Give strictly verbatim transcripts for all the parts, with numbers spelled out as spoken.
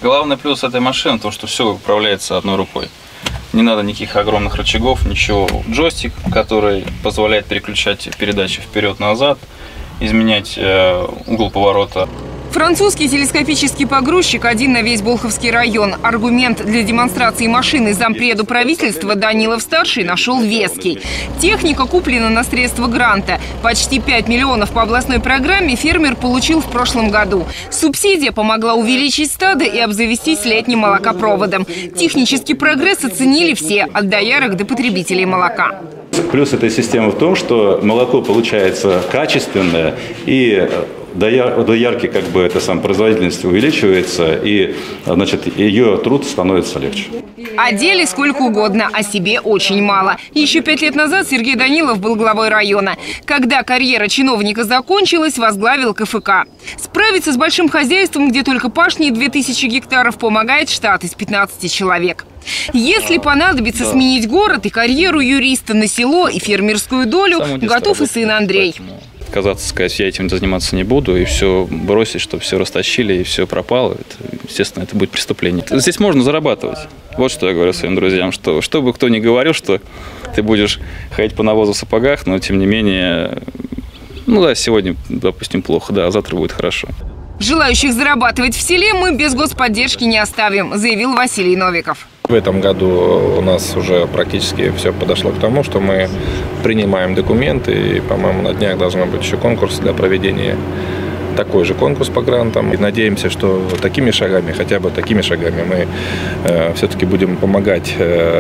Главный плюс этой машины то, что все управляется одной рукой. Не надо никаких огромных рычагов, ничего. Джойстик, который позволяет переключать передачи вперед-назад, изменять э, угол поворота. Французский телескопический погрузчик один на весь Болховский район. Аргумент для демонстрации машины зампреду правительства Данилов-старший нашел веский. Техника куплена на средства гранта. Почти пять миллионов по областной программе фермер получил в прошлом году. Субсидия помогла увеличить стадо и обзавестись летним молокопроводом. Технический прогресс оценили все, от доярок до потребителей молока. Плюс этой системы в том, что молоко получается качественное и доярки, как бы, это сам производительность увеличивается, и, значит, ее труд становится легче. О деле сколько угодно, о себе очень мало. Еще пять лет назад Сергей Данилов был главой района. Когда карьера чиновника закончилась, возглавил ка эф ка. Справиться с большим хозяйством, где только пашни и две тысячи гектаров, помогает штат из пятнадцати человек. Если понадобится сменить город и карьеру юриста на село и фермерскую долю, готов и сын Андрей. Отказаться, сказать, я этим заниматься не буду, и все бросить, чтобы все растащили, и все пропало, это, естественно, это будет преступление. Здесь можно зарабатывать. Вот что я говорю своим друзьям, что, что бы кто ни говорил, что ты будешь ходить по навозу в сапогах, но, тем не менее, ну да, сегодня, допустим, плохо, да, а завтра будет хорошо. Желающих зарабатывать в селе мы без господдержки не оставим, заявил Василий Новиков. В этом году у нас уже практически все подошло к тому, что мы принимаем документы, и, по-моему, на днях должен быть еще конкурс для проведения, такой же конкурс по грантам. И надеемся, что такими шагами, хотя бы такими шагами, мы э, все-таки будем помогать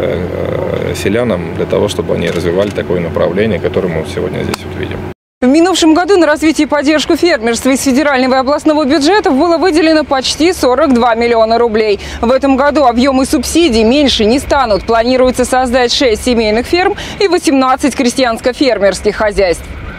э, селянам для того, чтобы они развивали такое направление, которое мы сегодня здесь вот видим. В минувшем году на развитие и поддержку фермерства из федерального и областного бюджетов было выделено почти сорок два миллиона рублей. В этом году объемы субсидий меньше не станут. Планируется создать шесть семейных ферм и восемнадцать крестьянско-фермерских хозяйств.